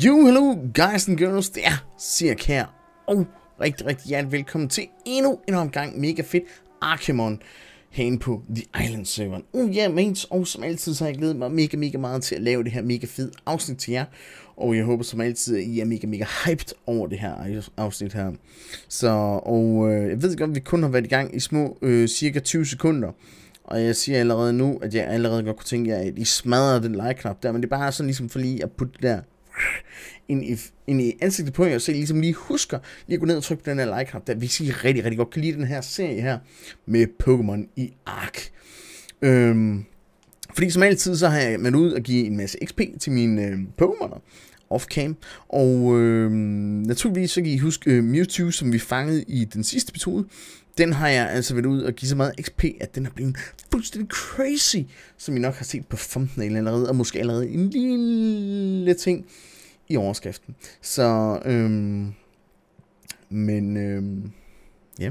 Hello guys and girls, det er Sirk her, og rigtig hjertelig velkommen til endnu en omgang mega fedt Arkhemon herinde på The Island serveren. Mates, og som altid så har jeg glædet mig mega meget til at lave det her mega fed afsnit til jer, og jeg håber som altid at I er mega hyped over det her afsnit her. Jeg ved godt at vi kun har været i gang i små cirka 20 sekunder. Og jeg siger allerede nu, at jeg allerede godt kunne tænke jer, at I smadrer den like-knap der. Men det er bare sådan ligesom for lige at putte det der ind i ansigtet på jer. Så I ligesom lige husker lige at gå ned og trykke på den her like-knap der. Hvis I rigtig godt kan lide den her serie her med Pokémon i Ark. Fordi som altid så har jeg været ud og give en masse XP til mine Pokémoner off-cam. Og naturligvis så kan I huske Mewtwo, som vi fangede i den sidste episode. Den har jeg altså været ud og give så meget XP, at den er blevet fuldstændig crazy, som I nok har set på thumbnail allerede, og måske allerede en lille ting i overskriften. Så, ja.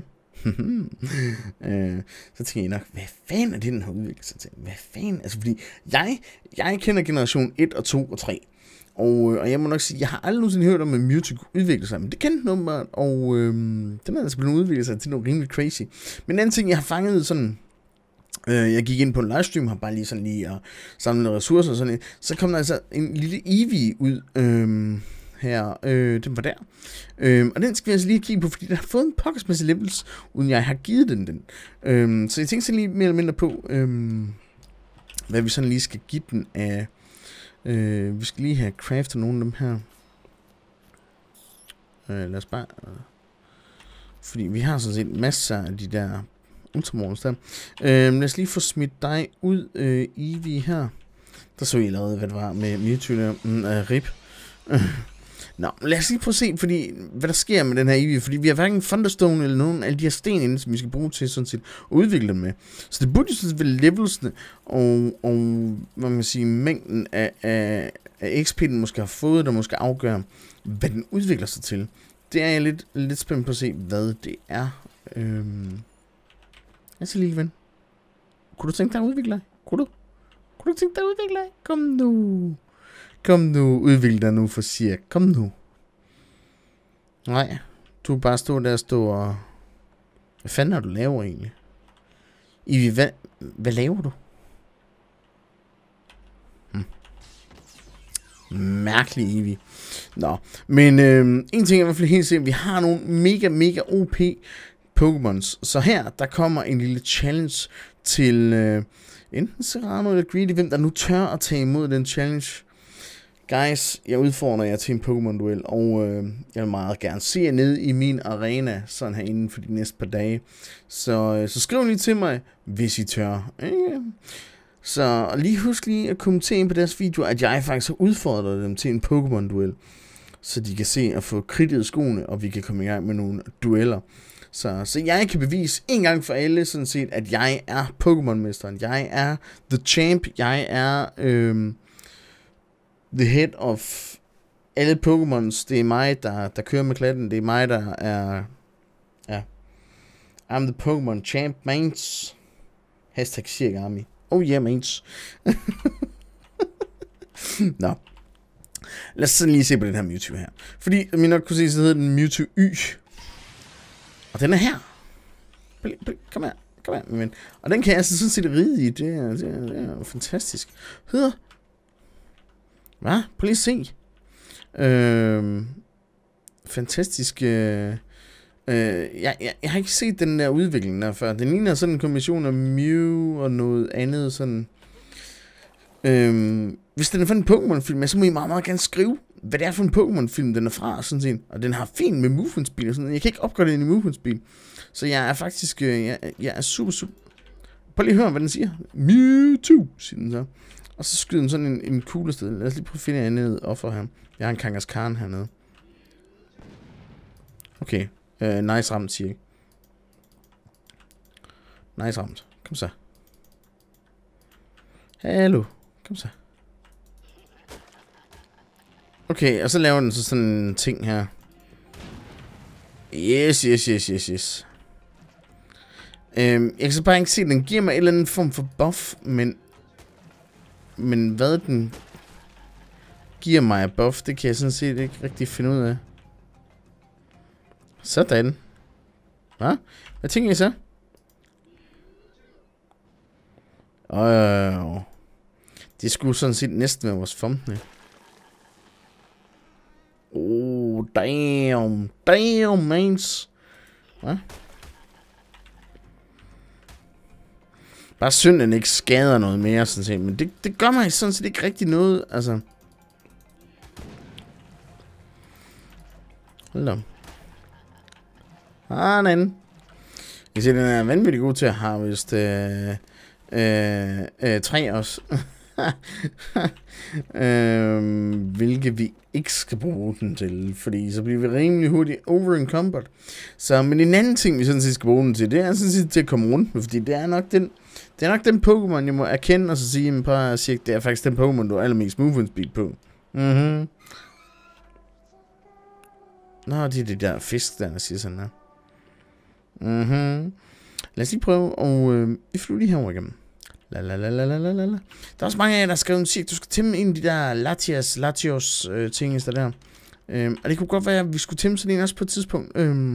Så tænker jeg nok, hvad fanden er det, den har udviklet sig til? Hvad fanden? Altså, fordi jeg kender generation 1 og 2 og 3. Og jeg må nok sige, jeg har aldrig nogensinde hørt om, at Mewtwo udvikler sig, men det kendte nummer, og den er altså blevet udviklet sig til noget rimelig crazy. Men en anden ting, jeg har fanget sådan, jeg gik ind på en livestream, har bare lige sådan lige at samle nogle ressourcer og sådan noget, så kom der altså en lille Eevee ud her, den var der. Og den skal vi altså lige kigge på, fordi den har fået en pokkesmæssig levels, uden jeg har givet den. Så jeg tænkte så lige mere eller mindre på, hvad vi sådan lige skal give den af. Vi skal lige have craftet nogle af dem her. Lad os bare... fordi vi har sådan set masser af de der ultramorgens der. Lad os lige få smidt dig ud, Eevee her. Der så I allerede, hvad det var med Mewtwo der. RIP. Nå, lad os lige prøve at se, fordi, hvad der sker med den her Eevee. Fordi vi har hverken Thunderstone eller nogen af alle de her sten inde, som vi skal bruge til sådan set at udvikle dem med. Så det burde jo sådan set være levelsene og hvad man sige, mængden af XP, den måske har fået, der måske afgør, hvad den udvikler sig til. Det er jeg lidt spændt på at se, hvad det er. Jeg skal lige ven. Kunne du tænke dig at udvikle dig? Kunne du tænke dig at udvikle dig? Kom nu, udvikle dig nu for Sirk. Kom nu. Nej, du bare stå der og... Hvad fanden er du laver egentlig? Eevee, hvad laver du? Mærkelig Eevee. Nå, men en ting er i hvert fald helt sikkert, vi har nogle mega OP Pokémons. Så her, der kommer en lille challenge til enten Serrano eller Greedy, hvem der nu tør at tage imod den challenge. Guys, jeg udfordrer jer til en Pokémon-duel, og jeg vil meget gerne se jer nede i min arena, sådan her inden for de næste par dage. Så skriv lige til mig, hvis I tør. Så lige husk lige at kommentere ind på deres video, at jeg faktisk har udfordret dem til en Pokémon-duel, så de kan se at få kridtet skoene, og vi kan komme i gang med nogle dueller. Så jeg kan bevise en gang for alle, sådan set, at jeg er Pokémon-mesteren. Jeg er the champ. Jeg er the head of alle Pokémons. Det er mig, der kører med klatten. Det er mig, der er... Ja. I'm the Pokémon champ, mates. Hashtag Sirk Army. Oh yeah, mates. Nå. Lad os sådan lige se på den her Mewtwo her. Fordi, som I nok kunne se, så hedder den Mewtwo Y. Og den er her. Kom her, min ven. Og den kan jeg altså sådan set ride i. Det er fantastisk. Hedder... Hvad? Prøv lige at se. Fantastisk. Jeg har ikke set den der udvikling der før. Den ligner sådan en kombination af Mew og noget andet sådan. Hvis den er fra en Pokémon-film, så må I meget gerne skrive, hvad det er for en Pokémon-film, den er fra, sådan set. Og den har fint med movement-spil og sådan. Jeg kan ikke opgøre det ind i movement-spil. Så jeg er faktisk, jeg er super. Prøv lige at høre, hvad den siger. Mewtwo, siger den så. Og så skyder den sådan en kugle sted. Lad os lige prøve at finde et andet offer her. Jeg har en Kangaskhan hernede. Okay. Nice ramt, siger jeg. Nice ramt. Kom så. Hallo. Kom så. Okay, og så laver den så sådan en ting her. Yes. Jeg kan så bare ikke se, at den giver mig en eller anden form for buff, men hvad den giver mig buff, det kan jeg sådan set ikke rigtig finde ud af. Sådan. Hvad tænker I så? Det skulle sådan set næsten være vores thumbnail. Damn, mans. Hvad? Bare synd, at den ikke skader noget mere, sådan set. Men det gør mig sådan set ikke rigtig noget, altså. Hold da. Den. Jeg kan se, den er vanvittigt god til at harveste træ også. Hvilket vi ikke skal bruge den til, fordi så bliver vi rimelig hurtigt over-encumbered. Så, men en anden ting, vi sådan set skal bruge den til, det er sådan set til at komme rundt med, fordi det er nok den Pokémon, jeg må erkende, og så sige, at det er faktisk den Pokémon, du har allermest movement speed på. Nå, det er det der fisk, der siger sådan her. Lad os lige prøve at flyve lige herover igennem. La. Der er også mange af jer, der har skrevet en sig, du skal tæmme en af de der Latios ting, der. Og det kunne godt være, at vi skulle tæmme sådan en også på et tidspunkt.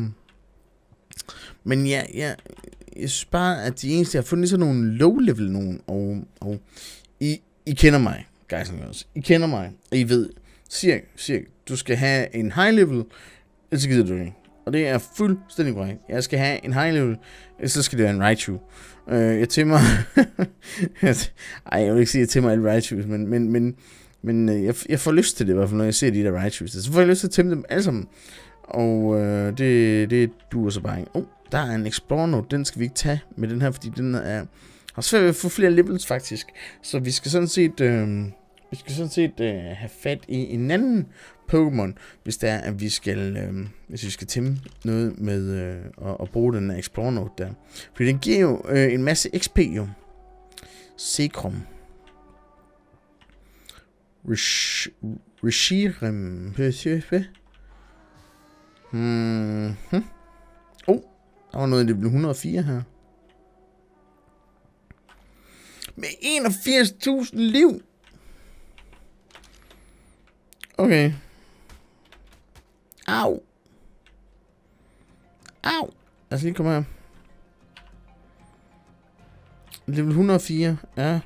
Men ja, jeg synes bare, at de eneste, jeg har fundet sådan nogle low-level nogen, og I kender mig, guys and girls. I kender mig, og I ved, cirka, du skal have en high-level, ellers gider du ikke. Og det er fuldstændig korrekt. Jeg skal have en high-level, så skal det være en Raichu. Jeg tæmmer... Ej, jeg vil ikke sige, at jeg tæmmer alle Raichus, men jeg får lyst til det i hvert fald, når jeg ser de der Raichus. Så får jeg lyst til at tæmme dem alle sammen. Og det duer så bare ikke. Der er en Explorer Note, den skal vi ikke tage med den her, fordi den har svært ved at få flere levels faktisk. Så vi skal sådan set, have fat i en anden Pokémon, hvis det er, at vi skal tæmme noget med at bruge den her Explorer Note der. Fordi den giver jo en masse XP jo. Sekrom. Reshiram. Der var noget i level 104 her. Med 81.000 liv. Okay. Au. Lad os lige komme her. Level 104. Ja.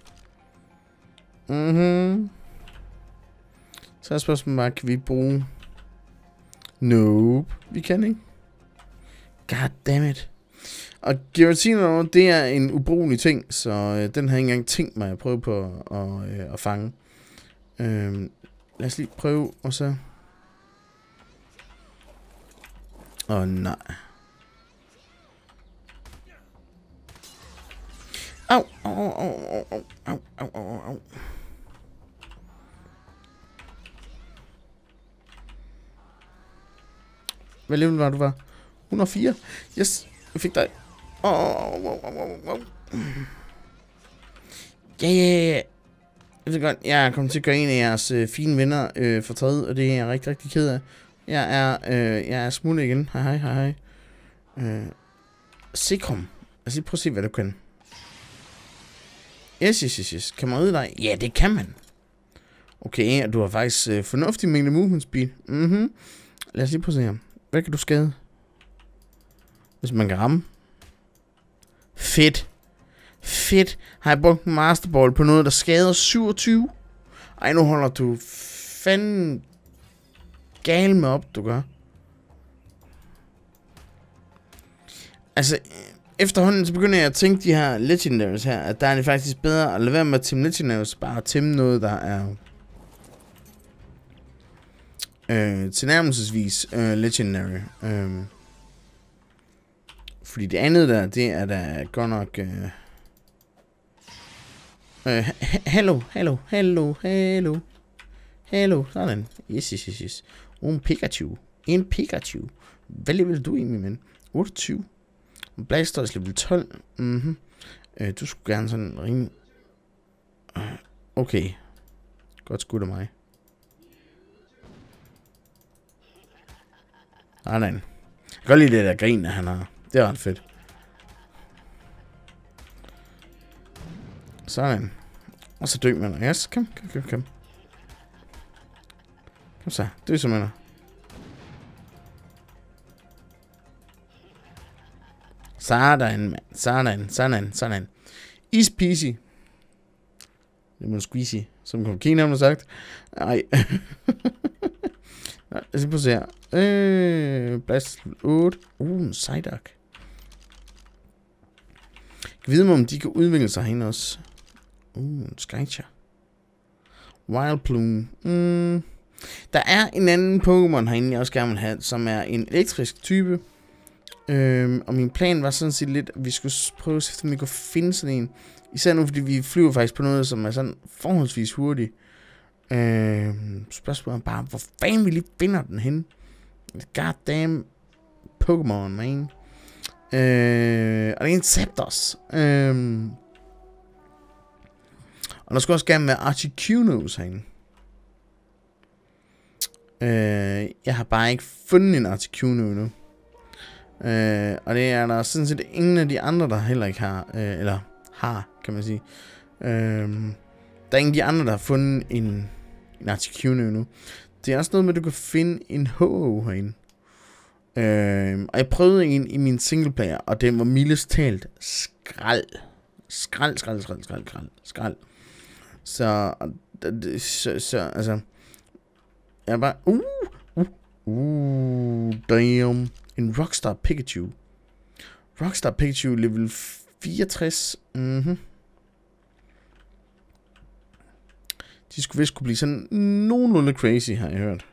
Så er spørgsmålet bare, kan vi bruge... Nope. Vi kan ikke. God damn it. Og Giratina, det er en ubrugelig ting, så den har jeg ikke engang tænkt mig at prøve på at fange. Lad os lige prøve, og så... nej. Au. Hvad level var du var? 104? Yes, jeg fik dig. Ja. Jeg ved godt, jeg er kommet til at gøre en af jeres fine venner fortræd, og det er jeg rigtig, rigtig ked af. Jeg er smule igen. Hej. Sekrom. Lad os lige prøve at se, hvad du kan. Yes. Kan man ride dig? Ja, det kan man. Okay, og du har faktisk fornuftig mængde movement speed. Lad os lige prøve at se her. Hvad kan du skade? Hvis man kan ramme. Fedt. Har jeg brugt en masterball på noget, der skader 27? Ej, nu holder du fanden gal med op, du gør. Altså, efterhånden så begynder jeg at tænke de her legendaries her, at der er det faktisk bedre at lade være med at tæmme legendaries, bare at tæmme noget, der er tilnærmelsesvis legendary. Fordi det andet der, det er da godt nok... Hello. Sådan. Yes. En Pikachu. Hvad level du egentlig, men? 28. Blastoise level 12. Du skulle gerne sådan ringe. Okay. Godt skudt af mig. Nej. Jeg kan godt lide det der grin, han har. Det er ret fedt. Sådan. Og så dø man. Yes, kom. Kom så, det er simpelthen. Sådan, mand. Sådan. Easy peasy. Det må squeezy, som Kina har sagt. Ej. Jeg skal prøve at se her. Blast 8. En Psyduck. Jeg kan vide mig, om de kan udvikle sig herinde også. En Skycher. Wildplume. Der er en anden Pokémon herinde, jeg også gerne vil have, som er en elektrisk type. Og min plan var sådan set lidt, at vi skulle prøve at se, om vi kunne finde sådan en. Især nu, fordi vi flyver faktisk på noget, som er sådan forholdsvis hurtigt. Spørgsmålet er bare, hvor fanden vi lige finder den henne. Goddamn Pokémon, man. Og det er en Zapdos. Og der skal også gerne være Articunos herinde. Jeg har bare ikke fundet en Articuno endnu. Og det er der sådan set ingen af de andre, der heller ikke har. Eller har, kan man sige. Der er ingen af de andre, der har fundet en Articuno endnu. Det er også noget med, at du kan finde en Ho-Oh herinde. Og jeg prøvede en i min singleplayer, og den var mildest talt skrald. Skrald. Så altså, jeg bare, damn, en Rockstar Pikachu. Rockstar Pikachu level 64, De skulle vist kunne blive sådan nogenlunde crazy, har jeg hørt.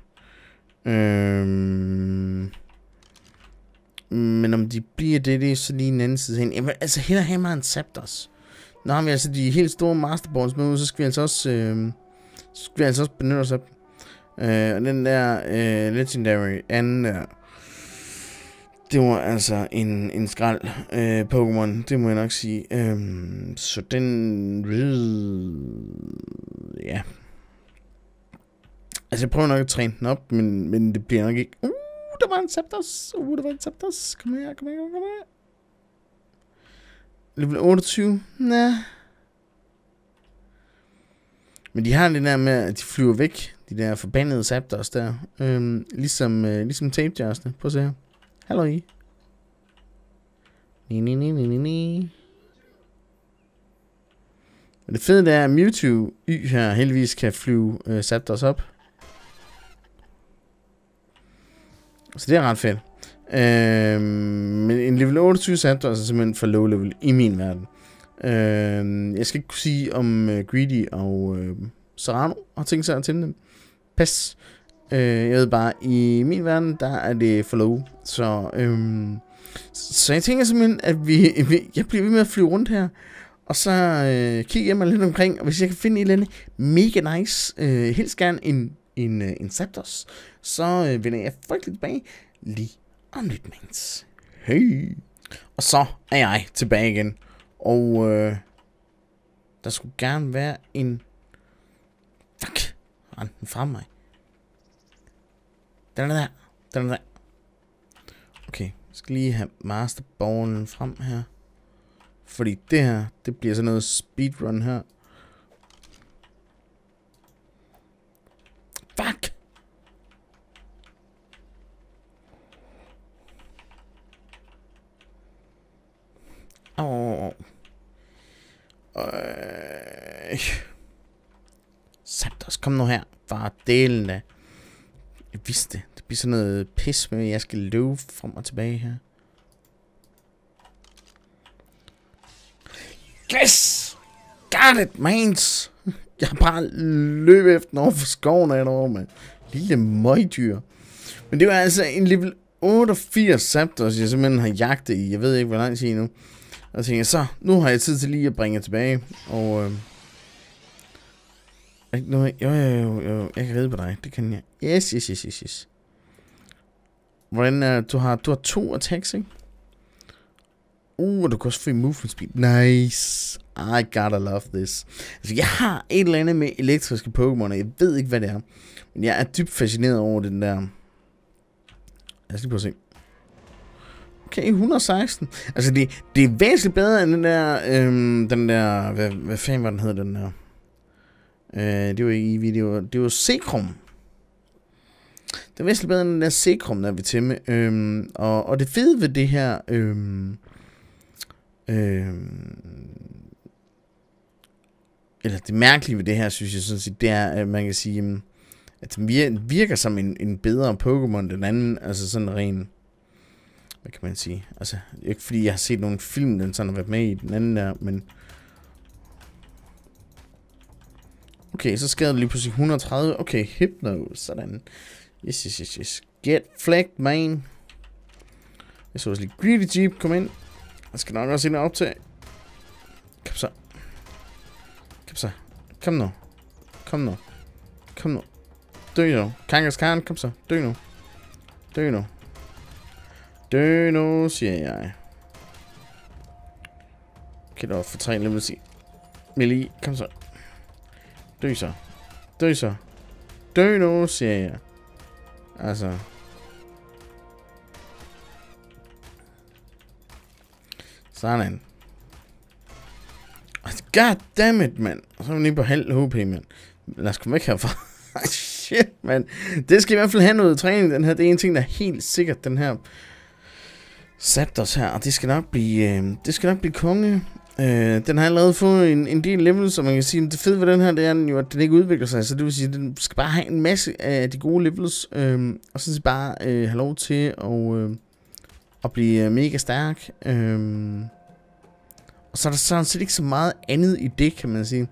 Men om de bliver det er så lige en anden side hen. Jamen, altså hellere have mig en Zapdos. Nu har vi altså de helt store Masterballs med, så skal vi altså også, benytte os af. Og den der Legendary anden der, det var altså en skrald Pokémon, det må jeg nok sige. Så den ja. Altså jeg prøver nok at træne den op, men det bliver nok ikke. Der var en Zapdos. Kom her. Level 28. Nah. Men de har det der med, at de flyver væk. De der forbandede Zapdos der. Ligesom Tapejarsne. Prøv at se her. Hallo I. Ni. Men det fede er, at Mewtwo Y her heldigvis kan flyve Zapdos op. Så det er ret fedt. Men en level 28 Zapdos er simpelthen for low level i min verden. Jeg skal ikke kunne sige om Greedy og Serrano har tænkt sig at tænde dem. Pas. Jeg ved bare, i min verden, der er det for low. Så jeg tænker simpelthen, at jeg bliver ved med at flyve rundt her. Og så kigger jeg mig lidt omkring, og hvis jeg kan finde et eller andet mega nice, helst gerne en Zapdos, så vender jeg frygteligt tilbage lige om lidt, mens. Hey! Og så er jeg tilbage igen. Og der skulle gerne være en... Fuck! Rend den fra mig. Den er der. Okay, jeg skal lige have Masterballen frem her. Fordi det her, det bliver sådan noget speedrun her. Fuck! Zapdos, kom nu her. Bare delen da. Jeg vidste det. Det bliver sådan noget pis med, at jeg skal løbe frem og tilbage her. Yes! Got it, mans! Jeg har bare løbet efter den over for skoven af derovre, mand. Lille møgdyr. Men det var altså en level 88 Zapdos, jeg simpelthen har jagtet i. Jeg ved ikke, hvor lang tid nu. Og så tænker jeg, så, nu har jeg tid til lige at bringe tilbage. Og jo, jeg kan ride på dig. Det kan jeg. Yes. Hvordan er du har 2 attacks, ikke? Du kan også få movement speed. Nice. I gotta love this. Altså, jeg har et eller andet med elektriske Pokémon, jeg ved ikke, hvad det er. Men jeg er dybt fascineret over den der. Lad os lige prøve at se. Okay, 116. Altså, det er væsentligt bedre end den der, hvad fanden var den hed, den der? Det var ikke Eevee, det var Zekrom. Det er væsentligt bedre end den der Sekrum, der vi til med. Og det fede ved det her... eller det mærkelige ved det her, synes jeg sådan set, det er, at man kan sige, at den virker som en bedre Pokémon end den anden. Altså sådan ren... Hvad kan man sige? Altså, ikke fordi jeg har set nogle film, den sådan har været med i den anden der, men... Okay, så skader det lige pludselig 130. Okay, Hypno, sådan. Yes. Get flagged, man. Jeg så også lige Greedy Jeep komme ind. Jeg skal nok også ind og optage. Kom så. Kom nu. Dø nu. Kangaskhan, kom så. Dø nu, siger jeg. Okay, der var for 3 levels i. Millie, kom så. Dø nu, siger jeg. Altså. Sådan. God damn it, mand. Og så er vi lige på halv HP, mand. Lad os komme væk herfra. Shit, mand. Det skal i hvert fald have noget træning, den her. Det er en ting, der er helt sikkert, den her Zapdos her. Og det skal nok blive konge. Den har allerede fået en del levels, så man kan sige, det fede ved den her, det er jo, at den ikke udvikler sig. Så det vil sige, at den skal bare have en masse af de gode levels. Og så bare have lov til at blive mega stærk. Og så er der sådan set ikke så meget andet i det, kan man sige.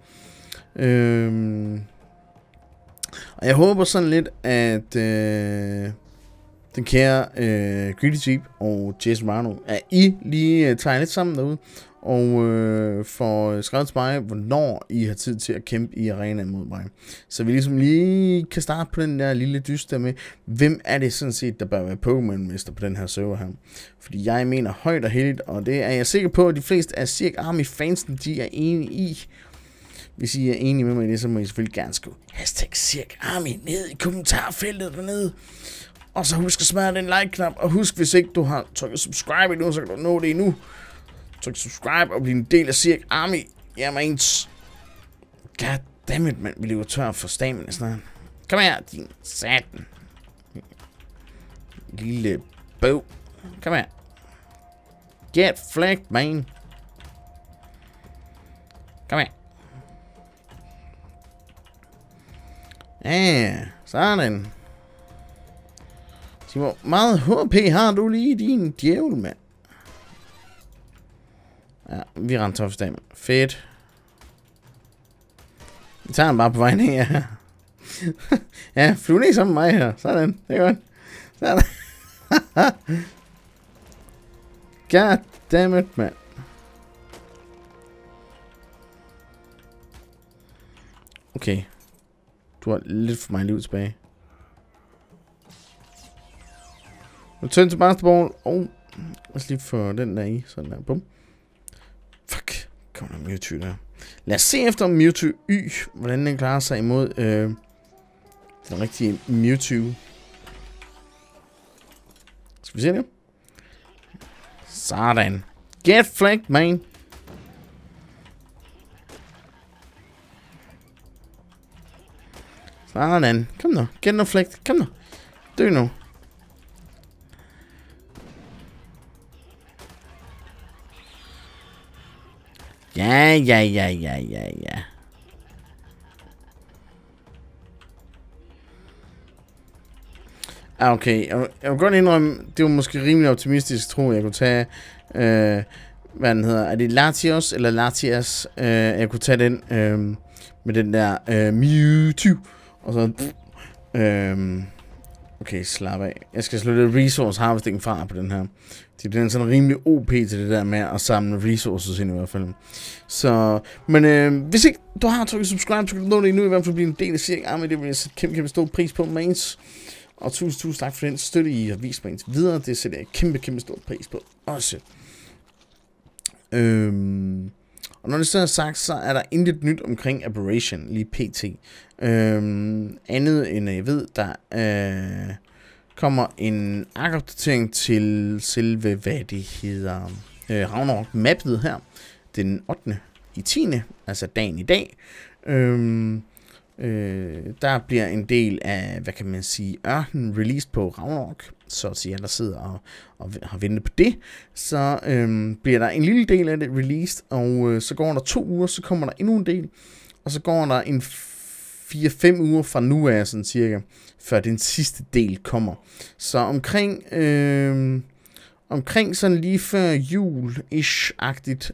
Og jeg håber sådan lidt, at den kære Greedy Jeep og Jason Rano, at I lige tager lidt sammen derude, og får skrevet til mig, hvornår I har tid til at kæmpe i arenaen mod mig. Så vi ligesom lige kan starte på den der lille dyst der med, hvem er det sådan set, der bør være Pokémon-mester på den her server her. Fordi jeg mener højt og heldigt, og det er jeg sikker på, at de fleste af Cirque Army fansen, de er enige i. Hvis I er enige med mig i det, så må I selvfølgelig gerne skrive #Cirque Army ned i kommentarfeltet dernede. Og så husk at smadre den like-knap, og husk, hvis ikke du har trykket subscribe endnu, så kan du nå det endnu. Tryk subscribe og blive en del af Cirque Army. Jamen ens. Goddammit, mand. Vi lever tør for stamina snart. Kom her, din satan. Lille bøv. Kom her. Get flagged, man. Kom her. Ja, sådan. Så hvor meget HP har du lige, din djævel, mand? Ja, vi render tof stamina. Fedt. Vi tager den bare på vejen her. Ja, flyv ned sammen med mig her. Sådan, det er godt. Sådan. God damn it, mand. Okay. Du har lidt for meget liv tilbage. Return til basketball. Lad os lige få den der i. Sådan der. Bum. Fuck. Kom der Mewtwo der. Lad os se efter Mewtwo Y. Hvordan den klarer sig imod den rigtige Mewtwo. Skal vi se det? Sådan. Get flagged, man. Sådan. Kom nu. Get no flagged. Kom nu. Dø nu. Ja. Okay, jeg vil godt indrømme, det var måske rimelig optimistisk, tror jeg kunne tage, hvad den hedder, er det Latios eller Latias, jeg kunne tage den, med den der Mewtwo, og så, okay, slap af, jeg skal slå lidt resource harvesting fra på den her. Det er sådan rimelig OP til det der med at samle resources ind i hvert fald. Så, men hvis ikke du har trykket subscribe, så kan du nå det endnu, i hvert fald blive en del af Cirque Army. Det vil jeg sætte kæmpe stor pris på, mains. Og tusind tak for den støtte, I har vist mig indtil videre. Det sætter jeg kæmpe stor pris på også. Og når det så er sagt, så er der intet nyt omkring Aberration lige pt. Andet end jeg ved, der kommer en opdatering til selve, hvad det hedder, Ragnarok mappet her, den 8. i 10. altså dagen i dag. Der bliver en del af, hvad kan man sige, ørken released på Ragnarok, så til jer, der sidder og har ventet på det, så bliver der en lille del af det released, og så går der 2 uger, så kommer der endnu en del, og så går der en 4-5 uger fra nu af, sådan cirka, før den sidste del kommer. Så omkring sådan lige før jul-ish-agtigt,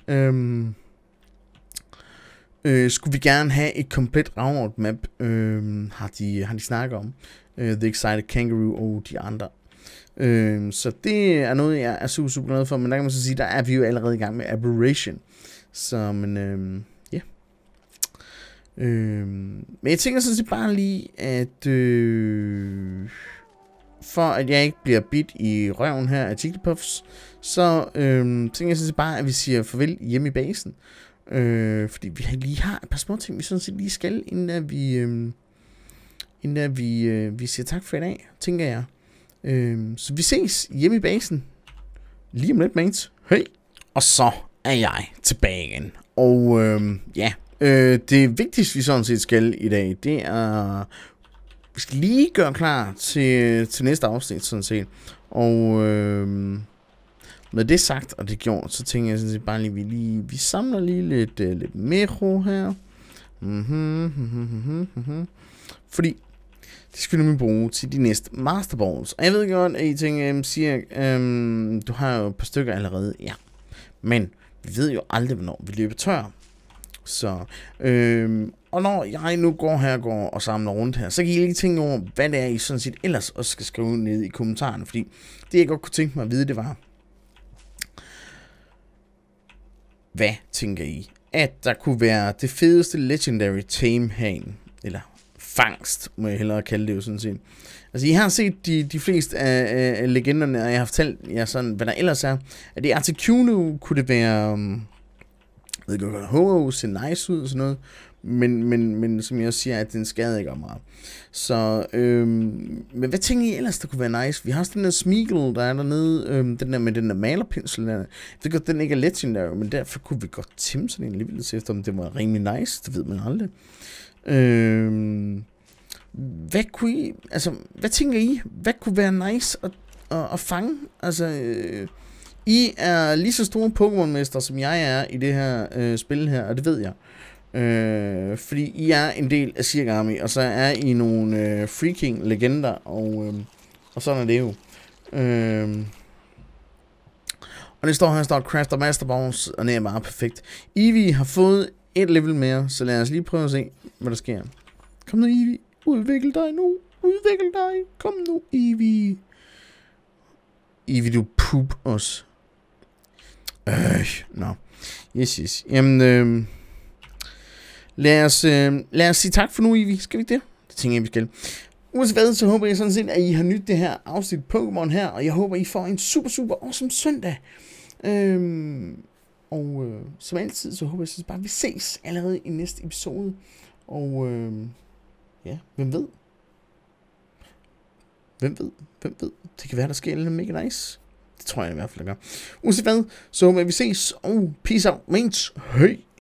skulle vi gerne have et komplet Ragnarok map, har de snakket om. The Excited Kangaroo og de andre. Så det er noget, jeg er super, super glad for, men der kan man så sige, der er vi jo allerede i gang med Aberration. Så, men ja. Men jeg tænker sådan set bare lige, at for at jeg ikke bliver bidt i røven her af Jigglypuffs, så tænker jeg sådan set bare, at vi siger farvel hjemme i basen. Fordi vi lige har et par små ting, vi sådan set lige skal, inden vi siger tak for i dag, tænker jeg. Så vi ses hjemme i basen lige om lidt, mates. Hej! Og så er jeg tilbage igen. Og ja, det vigtigste vi sådan set skal i dag, det er, vi skal lige gøre klar til næste afsnit sådan set. Og med det sagt og det gjort, så tænker jeg sådan set bare lige, vi samler lige lidt metro her. Fordi det skal vi nemlig bruge til de næste Masterballs. Og jeg ved godt, at I tænker, du har jo et par stykker allerede, ja. Men vi ved jo aldrig, hvornår vi løber tør. Så, og når jeg nu går og samler rundt her, så kan I lige tænke over, hvad det er, I sådan set ellers også skal skrive ned i kommentarerne. Fordi det, jeg godt kunne tænke mig at vide, det var, hvad tænker I? At der kunne være det fedeste Legendary Tame herinde, eller fangst, må jeg hellere kalde det jo sådan set. Altså, I har set de fleste af legenderne, og jeg har fortalt jer sådan, hvad der ellers er. At i Articuno kunne det være, jeg ved godt, Ho-Oh ser nice ud og sådan noget, men som jeg også siger, at den skader ikke meget. Så, men hvad tænker I ellers, der kunne være nice? Vi har også den der Smeagol, der er dernede, den der med den der malerpinsel der. Jeg ved godt, den ikke er legendary, men derfor kunne vi godt timme sådan en lidt til efter, om det var rimelig nice, det ved man aldrig. Hvad kunne I, altså, hvad tænker I? Hvad kunne være nice at fange? Altså, I er lige så store Pokémon-mester, som jeg er i det her spil her, og det ved jeg. Fordi I er en del af Circle Army, og så er I nogle freaking legender, og sådan er det jo. Og det står her, Crafter Master Balls, og det er bare perfekt. Eevee har fået et level mere, så lad os lige prøve at se, hvad der sker. Kom nu, Eevee. Udvikl dig nu. Udvikl dig. Kom nu, Eevee. Eevee, du poop os. Nå. Yes. Jamen, lad os sige tak for nu, Eevee. Skal vi ikke det? Det tænker jeg, vi skal. Uanset hvad, så håber jeg sådan set, at I har nydt det her afsnit Pokémon her, og jeg håber, I får en super, super awesome søndag. Og som altid, så håber jeg bare, at vi ses allerede i næste episode. Og ja, hvem ved? Hvem ved? Det kan være, der sker noget mega nice. Det tror jeg i hvert fald, der gør. Uanset hvad, så håber jeg, at vi ses. Og peace out, mates. Hej!